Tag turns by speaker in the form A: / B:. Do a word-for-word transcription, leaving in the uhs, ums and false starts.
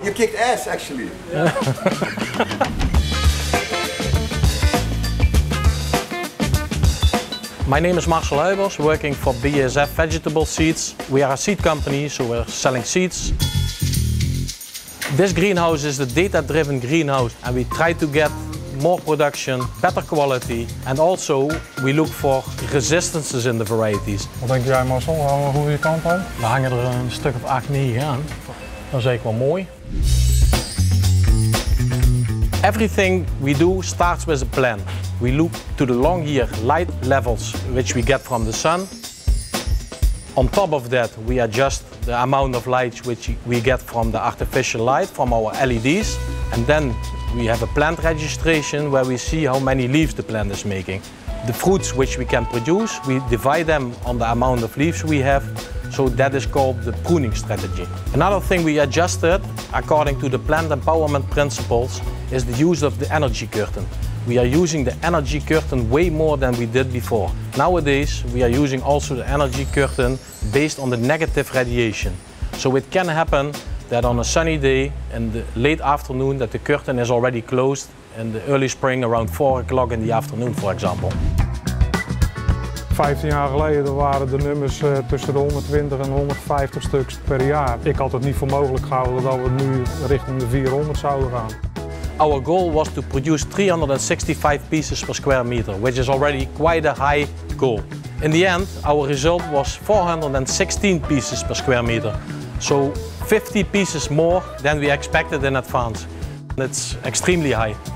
A: You kicked ass, actually.
B: My name is Marcel Huybers, working for B A S F Vegetable Seeds. We are a seed company, so we're selling seeds. This greenhouse is the data-driven greenhouse, and we try to get more production, better quality, and also we look for resistances in the varieties.
C: Wat denk jij, Marcel? Hangen we een goede kant aan?
B: Er hangen er een stuk of acht, negen aan. Dat is eigenlijk wel mooi. Everything we do starts with a plan. We look to the long year light levels which we get from the sun. On top of that, we adjust the amount of light which we get from the artificial light from our L E Ds. And then we have a plant registration where we see how many leaves the plant is making. The fruits which we can produce, we divide them on the amount of leaves we have. So that is called the pruning strategy. Another thing we adjusted, according to the plant empowerment principles, is the use of the energy curtain. We are using the energy curtain way more than we did before. Nowadays, we are using also the energy curtain based on the negative radiation. So it can happen that on a sunny day in the late afternoon that the curtain is already closed in the early spring around four o'clock in the afternoon, for example.
C: vijftien jaar geleden waren de nummers uh, tussen de honderdtwintig en honderdvijftig stuks per jaar. Ik had het niet voor mogelijk gehouden dat we nu richting de vierhonderd zouden gaan.
B: Our goal was to produce three hundred sixty-five pieces per square meter, which is already quite a high goal. In the end, our result was four hundred sixteen pieces per square meter, so fifty pieces more than we expected in advance. It's extremely high.